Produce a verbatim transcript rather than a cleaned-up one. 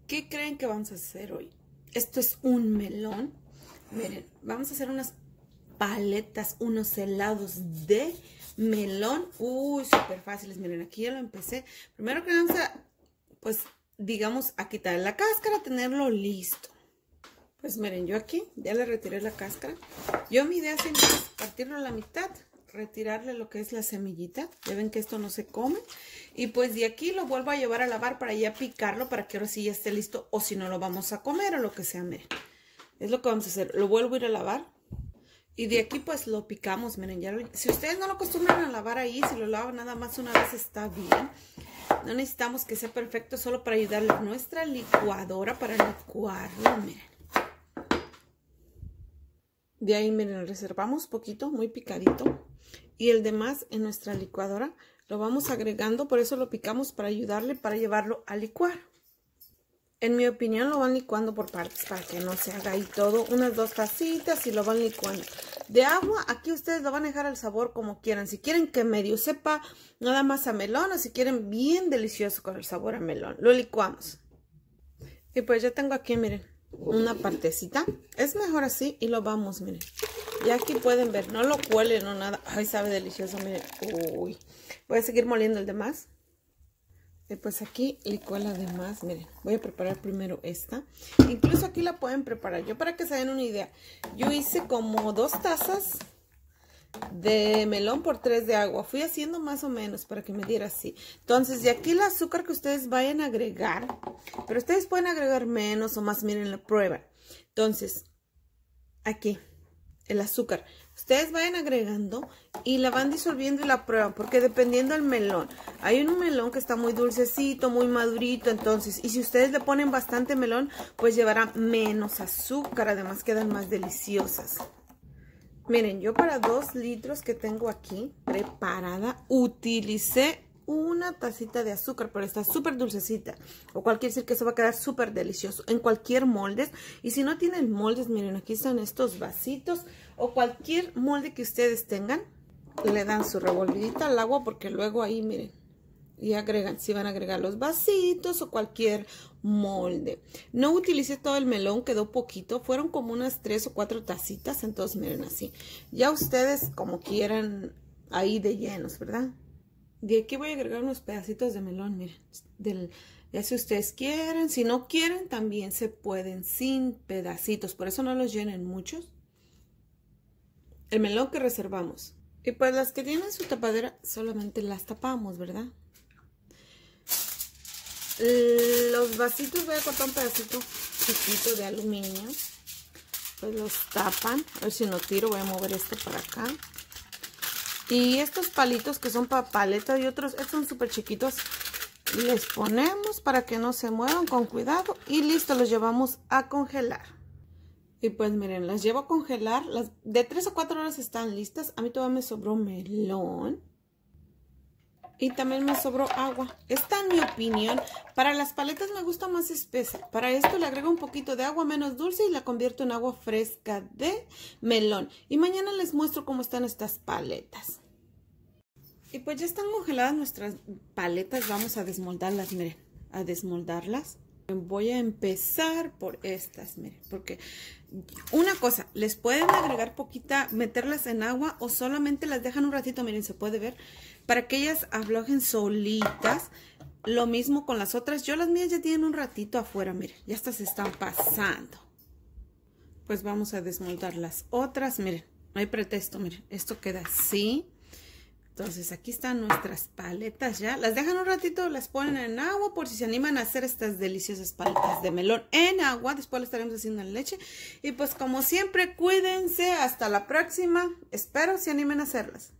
¿Qué creen que vamos a hacer hoy? Esto es un melón. Miren, vamos a hacer unas paletas, unos helados de melón. Uy, súper fáciles. Miren, aquí ya lo empecé. Primero que vamos a, pues, digamos, a quitar la cáscara, tenerlo listo. Pues miren, yo aquí ya le retiré la cáscara. Yo mi idea siempre es partirlo a la mitad, retirarle lo que es la semillita. Ya ven que esto no se come. Y pues de aquí lo vuelvo a llevar a lavar para ya picarlo, para que ahora sí ya esté listo. O si no lo vamos a comer o lo que sea, miren. Es lo que vamos a hacer. Lo vuelvo a ir a lavar. Y de aquí pues lo picamos, miren. Ya lo, si ustedes no lo acostumbran a lavar ahí, si lo lavan nada más una vez está bien. No necesitamos que sea perfecto, solo para ayudarle a nuestra licuadora para licuarlo, miren. De ahí, miren, reservamos poquito, muy picadito. Y el demás en nuestra licuadora lo vamos agregando, por eso lo picamos para ayudarle, para llevarlo a licuar. En mi opinión lo van licuando por partes para que no se haga ahí todo. Unas dos tacitas y lo van licuando. De agua, aquí ustedes lo van a dejar al sabor como quieran. Si quieren que medio sepa nada más a melón o si quieren bien delicioso con el sabor a melón. Lo licuamos. Y pues ya tengo aquí, miren, una partecita. Es mejor así y lo vamos, miren. Y aquí pueden ver, no lo cuelen o nada. Ay, sabe delicioso, miren. Uy. Voy a seguir moliendo el demás. Y pues aquí licué la demás, miren. Voy a preparar primero esta. Incluso aquí la pueden preparar. Yo para que se den una idea. Yo hice como dos tazas de melón por tres de agua. Fui haciendo más o menos para que me diera así. Entonces, de aquí el azúcar que ustedes vayan a agregar. Pero ustedes pueden agregar menos o más, miren, la prueba. Entonces, aquí, el azúcar. Ustedes vayan agregando y la van disolviendo y la prueban, porque dependiendo del melón. Hay un melón que está muy dulcecito, muy madurito, entonces, y si ustedes le ponen bastante melón, pues llevará menos azúcar, además quedan más deliciosas. Miren, yo para dos litros que tengo aquí preparada, utilicé una tacita de azúcar, pero está súper dulcecita. O cualquier decir que eso va a quedar súper delicioso en cualquier molde. Y si no tienen moldes, miren, aquí están estos vasitos. O cualquier molde que ustedes tengan. Le dan su revolvidita al agua porque luego ahí, miren. Y agregan, si van a agregar los vasitos o cualquier molde. No utilicé todo el melón, quedó poquito. Fueron como unas tres o cuatro tacitas. Entonces, miren así. Ya ustedes como quieran ahí de llenos, ¿verdad? De aquí voy a agregar unos pedacitos de melón, miren, del, ya si ustedes quieren, si no quieren también se pueden sin pedacitos, por eso no los llenen muchos. El melón que reservamos. Y pues las que tienen su tapadera solamente las tapamos, ¿verdad? Los vasitos voy a cortar un pedacito chiquito de aluminio. Pues los tapan, a ver si no tiro, voy a mover este para acá. Y estos palitos que son para paletas y otros, estos son súper chiquitos, les ponemos para que no se muevan con cuidado y listo, los llevamos a congelar. Y pues miren, las llevo a congelar, las de tres a cuatro horas están listas. A mí todavía me sobró melón y también me sobró agua. Esta en mi opinión, para las paletas me gusta más espesa. Para esto le agrego un poquito de agua menos dulce y la convierto en agua fresca de melón. Y mañana les muestro cómo están estas paletas. Y pues ya están congeladas nuestras paletas. Vamos a desmoldarlas, miren, a desmoldarlas. Voy a empezar por estas, miren, porque una cosa, les pueden agregar poquita, meterlas en agua o solamente las dejan un ratito, miren, se puede ver, para que ellas aflojen solitas. Lo mismo con las otras, yo las mías ya tienen un ratito afuera, miren, ya estas se están pasando. Pues vamos a desmoldar las otras, miren, no hay pretexto, miren, esto queda así. Entonces aquí están nuestras paletas ya. Las dejan un ratito, las ponen en agua por si se animan a hacer estas deliciosas paletas de melón en agua. Después las estaremos haciendo en leche. Y pues como siempre, cuídense. Hasta la próxima. Espero se animen a hacerlas.